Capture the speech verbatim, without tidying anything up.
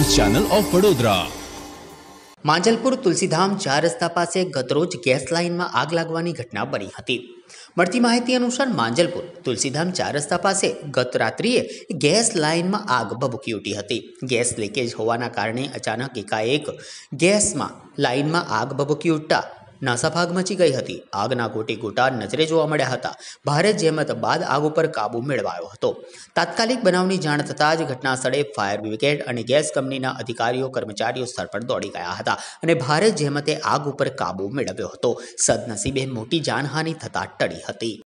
News channel of Vadodara. Manjalpur Tulsidham ચાર રસ્તા પાસે ગતરોજ ગેસ લાઇનમાં આગ લાગવાની ઘટના બની હતી। મળતી માહિતી અનુસાર માંજલપુર તુલસીધામ ચાર રસ્તા પાસે ગત રાત્રિએ ગેસ લાઇનમાં આગ ભભૂકી ઉઠી હતી। ગેસ લીકેજ હોવાના કારણે અચાનક એકાએક ગેસમાં લાઇનમાં આગ ભભૂકી ઉઠતા નાસાભાગ મચી ગઈ હતી। આગના ગોટે ગોટા નજરે જોવા મળ્યા હતા। ભારે જહેમત બાદ આગ ઉપર કાબુ મેળવાયો હતો। તાત્કાલિક બનાવની જાણ થતાં જ ઘટના સ્થળે ફાયર બ્રિગેડ અને ગેસ કંપનીના અધિકારીઓ કર્મચારીઓ સ્થળ પર દોડી ગયા હતા અને ભારે જહેમતે આગ ઉપર કાબુ મેળવ્યો હતો। સદનસીબે મોટી જાનહાનિ થતાં ટળી હતી।